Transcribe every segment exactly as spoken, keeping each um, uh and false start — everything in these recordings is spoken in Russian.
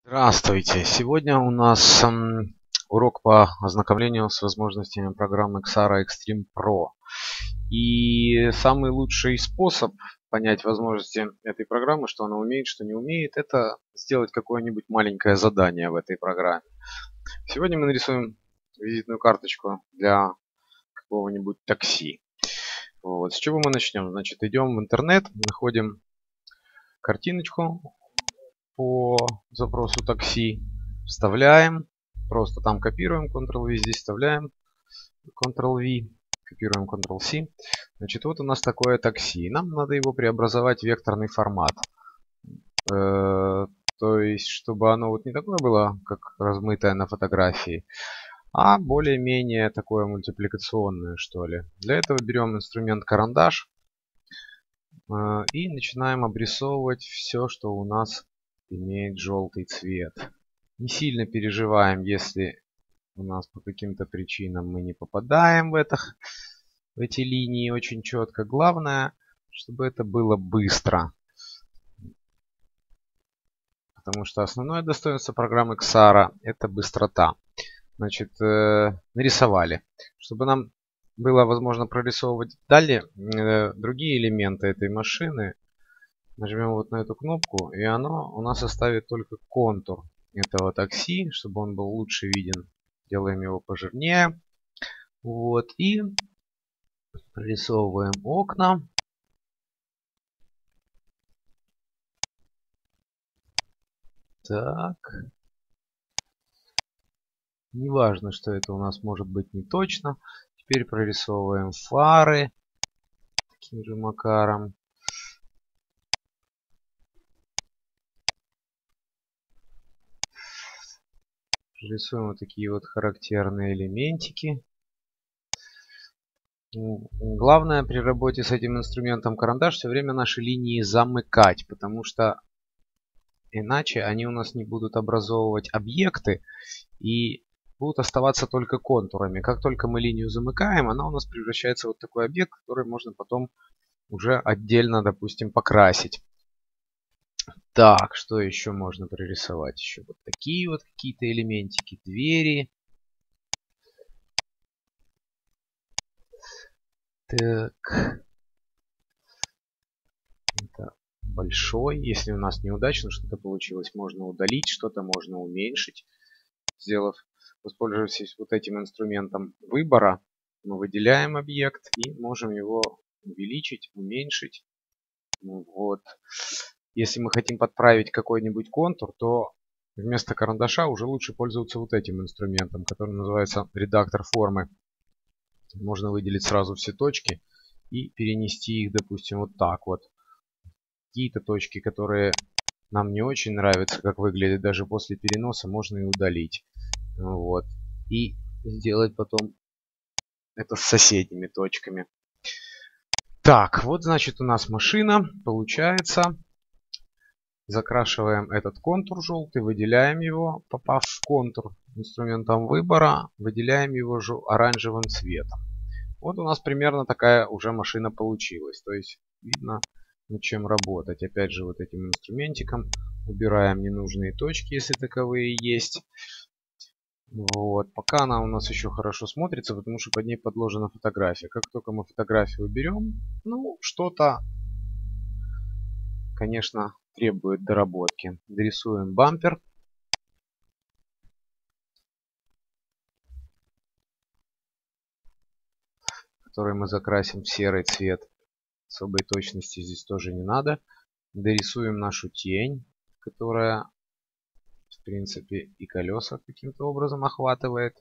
Здравствуйте! Сегодня у нас м, урок по ознакомлению с возможностями программы Xara Extreme Pro. И самый лучший способ понять возможности этой программы, что она умеет, что не умеет, это сделать какое-нибудь маленькое задание в этой программе. Сегодня мы нарисуем визитную карточку для какого-нибудь такси. Вот. С чего мы начнем? Значит, идем в интернет, находим картиночку по запросу такси, вставляем, просто там копируем, контрол-ви, здесь вставляем, контрол-ви, копируем, контрол-си. Значит, вот у нас такое такси. Нам надо его преобразовать в векторный формат. Э, то есть, чтобы оно вот не такое было, как размытое на фотографии, а более-менее такое мультипликационное, что ли. Для этого берем инструмент карандаш э, и начинаем обрисовывать все, что у нас имеет желтый цвет. Не сильно переживаем, если у нас по каким-то причинам мы не попадаем в, это, в эти линии очень четко. Главное, чтобы это было быстро. Потому что основное достоинство программы Xara — это быстрота. Значит, э, нарисовали. Чтобы нам было возможно прорисовывать далее э, другие элементы этой машины, нажмем вот на эту кнопку, и оно у нас оставит только контур этого такси, чтобы он был лучше виден. Делаем его пожирнее. Вот. И прорисовываем окна. Так. Неважно, что это у нас может быть не точно. Теперь прорисовываем фары таким же макаром. Рисуем вот такие вот характерные элементики. Главное при работе с этим инструментом карандаш все время наши линии замыкать, потому что иначе они у нас не будут образовывать объекты и будут оставаться только контурами. Как только мы линию замыкаем, она у нас превращается в вот такой объект, который можно потом уже отдельно, допустим, покрасить. Так, что еще можно прорисовать? Еще вот такие вот какие-то элементики, двери. Так. Это большой. Если у нас неудачно что-то получилось, можно удалить, что-то можно уменьшить. Сделав, воспользовавшись вот этим инструментом выбора, мы выделяем объект и можем его увеличить, уменьшить. Вот. Если мы хотим подправить какой-нибудь контур, то вместо карандаша уже лучше пользоваться вот этим инструментом, который называется редактор формы. Можно выделить сразу все точки и перенести их, допустим, вот так вот. Какие-то точки, которые нам не очень нравятся, как выглядит даже после переноса, можно и удалить. Вот. И сделать потом это с соседними точками. Так, вот значит у нас машина получается. Закрашиваем этот контур желтый, выделяем его, попав в контур инструментом выбора, выделяем его оранжевым цветом. Вот у нас примерно такая уже машина получилась. То есть видно, над чем работать. Опять же вот этим инструментиком убираем ненужные точки, если таковые есть. Вот. Пока она у нас еще хорошо смотрится, потому что под ней подложена фотография. Как только мы фотографию уберем, ну, что-то, конечно, требует доработки. Дорисуем бампер. Который мы закрасим в серый цвет. Особой точности здесь тоже не надо. Дорисуем нашу тень, которая, в принципе, и колеса каким-то образом охватывает.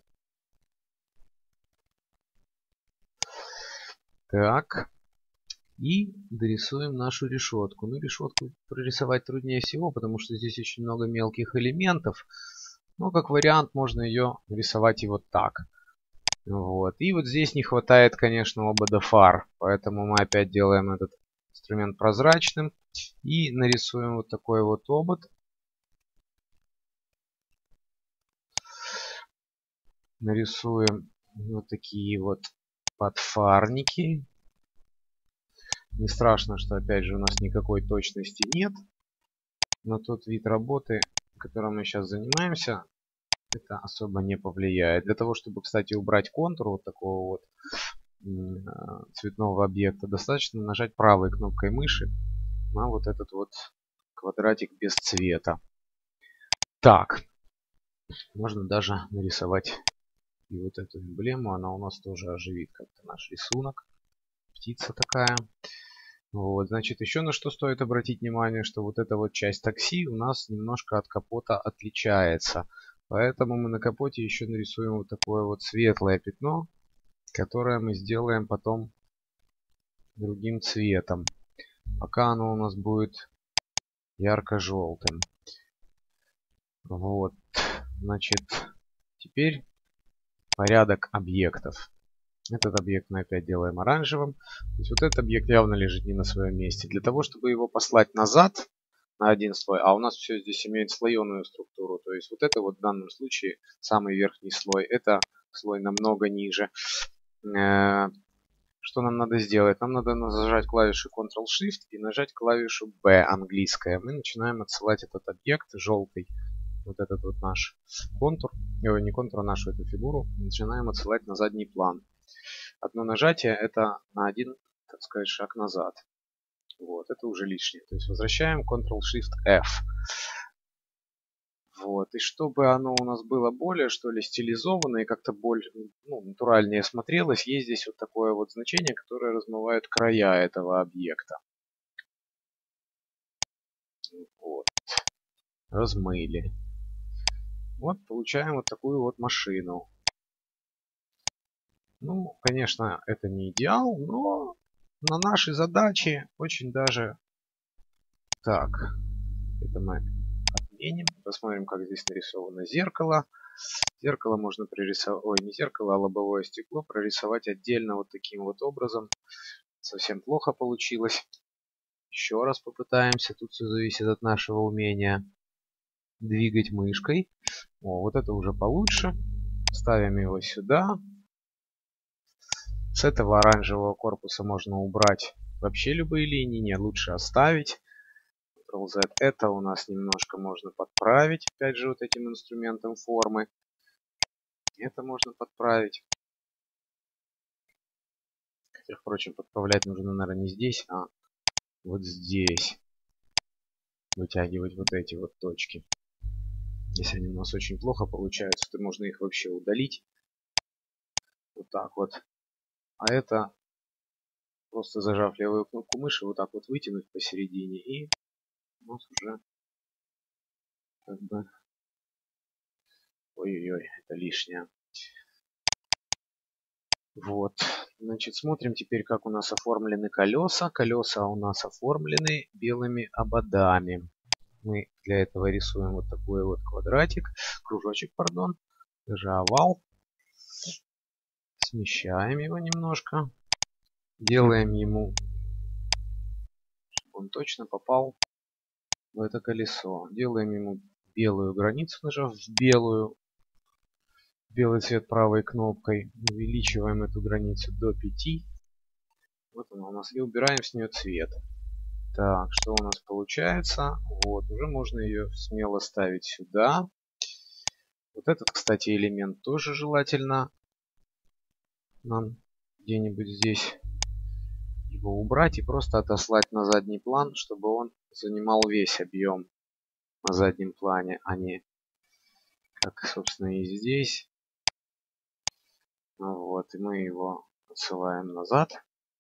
Так. И дорисуем нашу решетку. Ну, решетку прорисовать труднее всего, потому что здесь очень много мелких элементов. Но, как вариант, можно ее рисовать и вот так. Вот. И вот здесь не хватает, конечно, обода фар. Поэтому мы опять делаем этот инструмент прозрачным. И нарисуем вот такой вот обод. Нарисуем вот такие вот подфарники. Не страшно, что опять же у нас никакой точности нет. Но тот вид работы которым мы сейчас занимаемся, это особо не повлияет. Для того, чтобы, кстати, убрать контур вот такого вот цветного объекта, достаточно нажать правой кнопкой мыши на вот этот вот квадратик без цвета. Так, можно даже нарисовать и вот эту эмблему, она у нас тоже оживит как-то наш рисунок. Птица такая. Вот, значит, еще на что стоит обратить внимание, что вот эта вот часть такси у нас немножко от капота отличается. Поэтому мы на капоте еще нарисуем вот такое вот светлое пятно, которое мы сделаем потом другим цветом. Пока оно у нас будет ярко-желтым. Вот, значит, теперь порядок объектов. Этот объект мы опять делаем оранжевым. То есть вот этот объект явно лежит не на своем месте. Для того, чтобы его послать назад на один слой, а у нас все здесь имеет слоеную структуру. То есть вот это вот в данном случае самый верхний слой. Это слой намного ниже. Что нам надо сделать? Нам надо нажать клавишу контрол-шифт и нажать клавишу бэ английская. Мы начинаем отсылать этот объект желтый. Вот этот вот наш контур, ой, не контур, а нашу эту фигуру, начинаем отсылать на задний план. Одно нажатие это на один, так сказать, шаг назад. Вот, это уже лишнее. То есть возвращаем контрол-шифт-эф. Вот, и чтобы оно у нас было более, что ли, стилизовано и как-то более, ну, натуральнее смотрелось, есть здесь вот такое вот значение, которое размывает края этого объекта. Вот. Размыли. Вот получаем вот такую вот машину. Ну, конечно, это не идеал, но на нашей задаче очень даже... Так, это мы отменим. Посмотрим, как здесь нарисовано зеркало. Зеркало можно прорисовать... Ой, не зеркало, а лобовое стекло прорисовать отдельно вот таким вот образом. Совсем плохо получилось. Еще раз попытаемся. Тут все зависит от нашего умения двигать мышкой. О, вот это уже получше. Ставим его сюда. С этого оранжевого корпуса можно убрать вообще любые линии. Нет, лучше оставить. контрол-зет. Это у нас немножко можно подправить. Опять же, вот этим инструментом формы. Это можно подправить. Хотя, впрочем, подправлять нужно, наверное, не здесь, а вот здесь. Вытягивать вот эти вот точки. Если они у нас очень плохо получаются, то можно их вообще удалить. Вот так вот. А это просто зажав левую кнопку мыши, вот так вот вытянуть посередине, и у нас уже как бы... Ой-ой-ой, это лишнее. Вот. Значит, смотрим теперь, как у нас оформлены колеса. Колеса у нас оформлены белыми ободами. Мы для этого рисуем вот такой вот квадратик, кружочек, пардон, даже овал. Смещаем его немножко. Делаем ему, чтобы он точно попал в это колесо. Делаем ему белую границу, нажав в белую, белый цвет правой кнопкой. Увеличиваем эту границу до пяти. Вот она у нас. И убираем с нее цвет. Так, что у нас получается? Вот, уже можно ее смело ставить сюда. Вот этот, кстати, элемент тоже желательно нам где-нибудь здесь его убрать и просто отослать на задний план, чтобы он занимал весь объем на заднем плане, а не как, собственно, и здесь. Вот, и мы его отсылаем назад.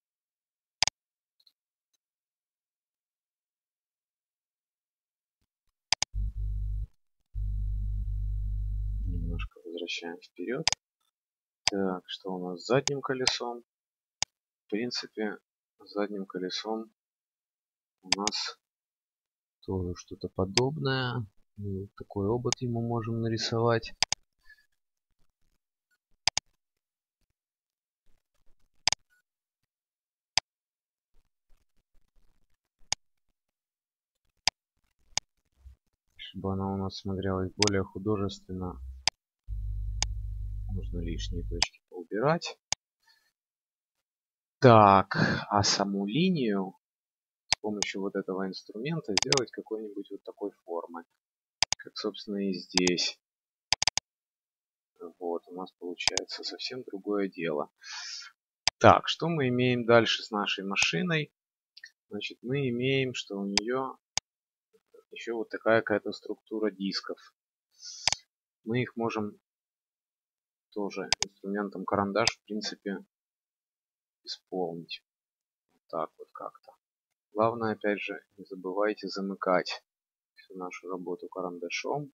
Немножко возвращаем вперед. Так, что у нас с задним колесом? В принципе, с задним колесом у нас тоже что-то подобное. Мы вот такой обод ему можем нарисовать. Чтобы она у нас смотрелась более художественно. Нужно лишние точки поубирать. Так, а саму линию с помощью вот этого инструмента сделать какой-нибудь вот такой формы. Как, собственно, и здесь. Вот, у нас получается совсем другое дело. Так, что мы имеем дальше с нашей машиной? Значит, мы имеем, что у нее еще вот такая какая-то структура дисков. Мы их можем тоже инструментом карандаш, в принципе, исполнить. Вот так вот как-то. Главное, опять же, не забывайте замыкать всю нашу работу карандашом,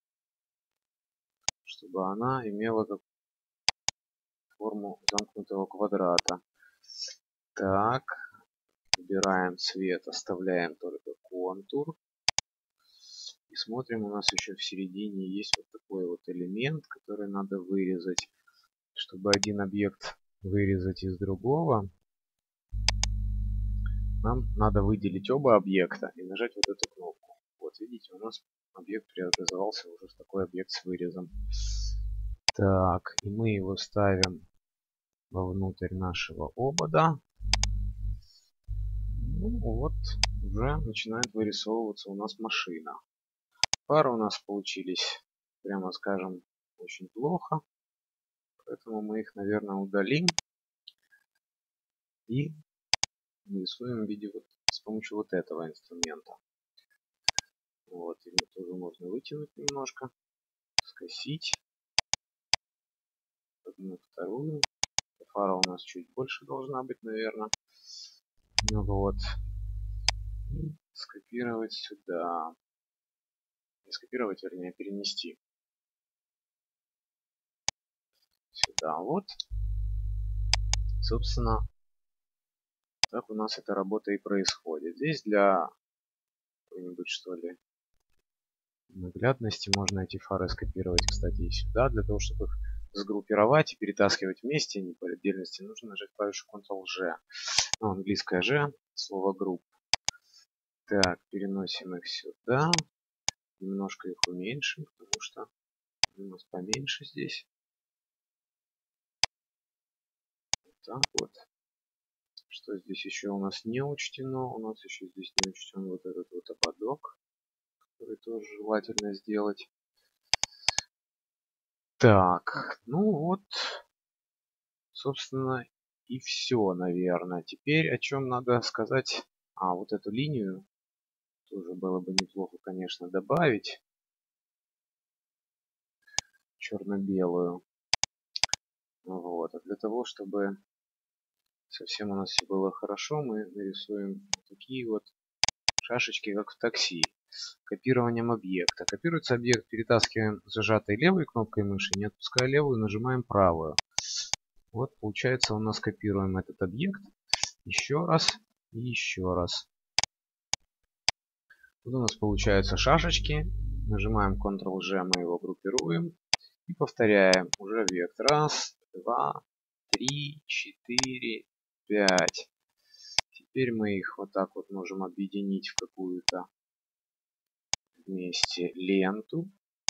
чтобы она имела как форму замкнутого квадрата. Так, выбираем цвет, оставляем только контур. И смотрим, у нас еще в середине есть вот такой вот элемент, который надо вырезать. Чтобы один объект вырезать из другого, нам надо выделить оба объекта и нажать вот эту кнопку. Вот видите, у нас объект преобразовался уже в такой объект с вырезом. Так, и мы его ставим вовнутрь нашего обода. Ну вот, уже начинает вырисовываться у нас машина. Пары у нас получились, прямо скажем, очень плохо. Поэтому мы их, наверное, удалим. И нарисуем в виде вот, с помощью вот этого инструмента. Вот, его тоже можно вытянуть немножко, скосить. Одну, вторую. Фара у нас чуть больше должна быть, наверное. Ну вот. И скопировать сюда. Не скопировать, вернее, перенести. Сюда вот. Собственно, так у нас эта работа и происходит. Здесь для какой-нибудь, что ли, наглядности можно эти фары скопировать, кстати, и сюда, для того, чтобы их сгруппировать и перетаскивать вместе, не по отдельности, нужно нажать клавишу контрол жэ. Ну, английское G, слово групп. Так, переносим их сюда. Немножко их уменьшим, потому что у нас поменьше здесь. Так вот. Что здесь еще у нас не учтено? У нас еще здесь не учтен вот этот вот ободок, который тоже желательно сделать. Так, ну вот, собственно, и все, наверное. Теперь о чем надо сказать? А, вот эту линию тоже было бы неплохо, конечно, добавить. Черно-белую. Вот. А для того, чтобы совсем у нас все было хорошо, мы нарисуем вот такие вот шашечки, как в такси. Копированием объекта. Копируется объект, перетаскиваем зажатой левой кнопкой мыши, не отпуская левую, нажимаем правую. Вот получается, у нас копируем этот объект еще раз и еще раз. Вот у нас получаются шашечки. Нажимаем контрол жэ, мы его группируем. И повторяем уже объект. Раз, два, три, четыре, пять. Теперь мы их вот так вот можем объединить в какую-то вместе ленту.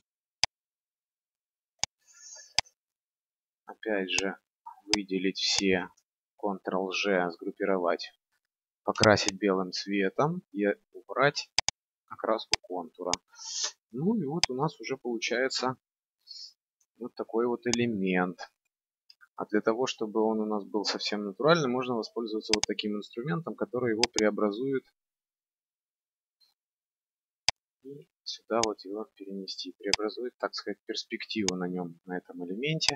Опять же, выделить все, контрол жэ, сгруппировать, покрасить белым цветом и убрать окраску контура. Ну и вот у нас уже получается вот такой вот элемент. А для того, чтобы он у нас был совсем натуральным, можно воспользоваться вот таким инструментом, который его преобразует. И сюда вот его перенести. Преобразует, так сказать, перспективу на нем, на этом элементе.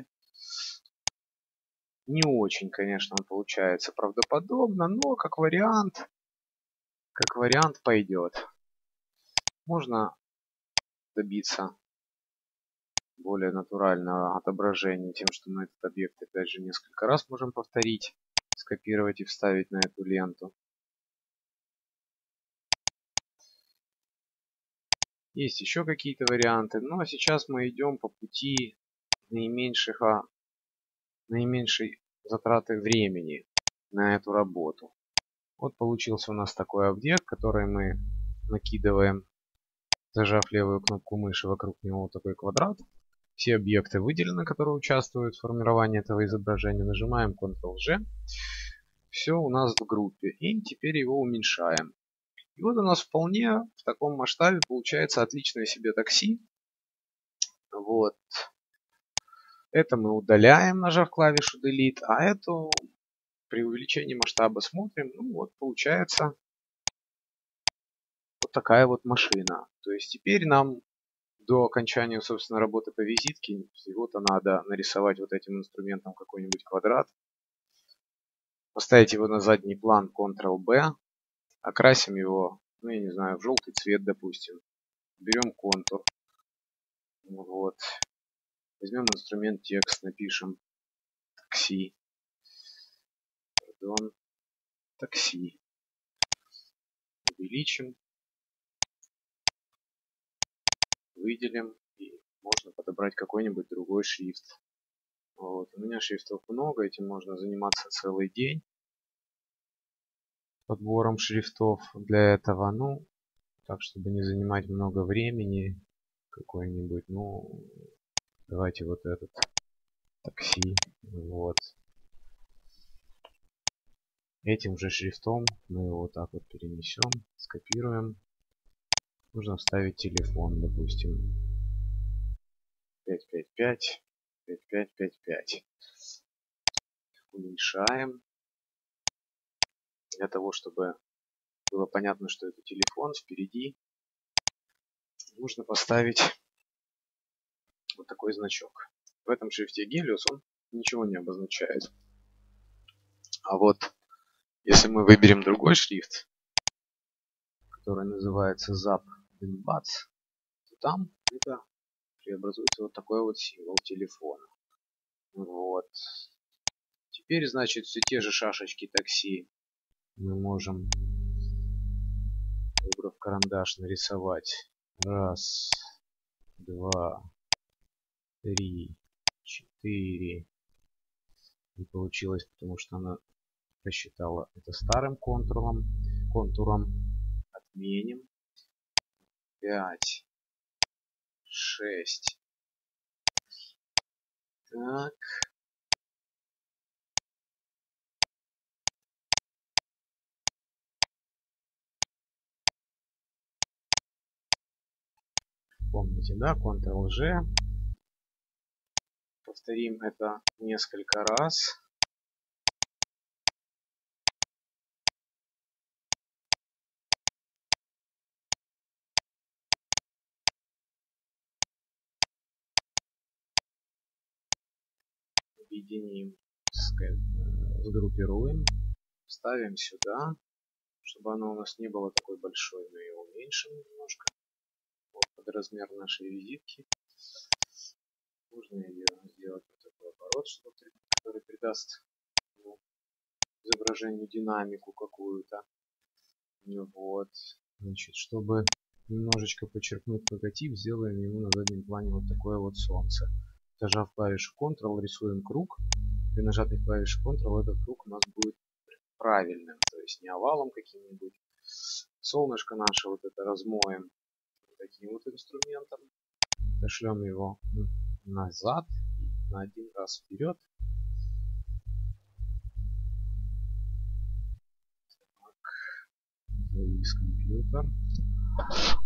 Не очень, конечно, он получается правдоподобно, но как вариант, как вариант пойдет. Можно добиться более натурального отображения тем, что мы этот объект опять же несколько раз можем повторить, скопировать и вставить на эту ленту. Есть еще какие-то варианты, но сейчас мы идем по пути наименьшего, наименьшей затраты времени на эту работу. Вот получился у нас такой объект, который мы накидываем, зажав левую кнопку мыши, вокруг него вот такой квадрат. Все объекты выделены, которые участвуют в формировании этого изображения. Нажимаем контрол жэ. Все у нас в группе. И теперь его уменьшаем. И вот у нас вполне в таком масштабе получается отличное себе такси. Вот. Это мы удаляем, нажав клавишу Delete, а эту при увеличении масштаба смотрим. Ну вот получается вот такая вот машина. То есть теперь нам до окончания, собственно, работы по визитке всего-то надо нарисовать вот этим инструментом какой-нибудь квадрат, поставить его на задний план контрол-бэ, окрасим его, ну я не знаю, в желтый цвет, допустим. Берем контур. Вот. Возьмем инструмент текст, напишем такси. Пардон. Такси. Увеличим. Выделим. И можно подобрать какой-нибудь другой шрифт. Вот. У меня шрифтов много, этим можно заниматься целый день. Подбором шрифтов для этого, ну, так, чтобы не занимать много времени, какой-нибудь, ну, давайте вот этот такси, вот. Этим же шрифтом мы его вот так вот перенесем, скопируем. Нужно вставить телефон, допустим, пять пять пять, пять пять пять пять. Уменьшаем. Для того, чтобы было понятно, что это телефон, впереди нужно поставить вот такой значок. В этом шрифте Helios он ничего не обозначает. А вот если мы выберем другой шрифт, который называется зап энд бац, то там это преобразуется вот такой вот символ телефона. Вот. Теперь, значит, все те же шашечки такси мы можем, выбрав карандаш, нарисовать. Раз, два, три, четыре. Не получилось, потому что она посчитала это старым контуром. Контуром отменим. Пять, шесть. Так. Помните, да? контрол-Ж. Повторим это несколько раз. Объединим, сгруппируем, ставим сюда, чтобы она у нас не была такой большой, но ее уменьшим немножко. Вот под размер нашей визитки. Можно ее сделать вот такой оборот, который придаст изображению динамику какую-то. Вот. Значит, чтобы немножечко подчеркнуть логотип, сделаем ему на заднем плане вот такое вот солнце. Нажав клавишу контрол, рисуем круг. При нажатой клавише контрол этот круг у нас будет правильным, то есть не овалом каким-нибудь. Солнышко наше вот это размоем таким вот инструментом. Дошлем его назад, на один раз вперед. Так. Завис компьютер.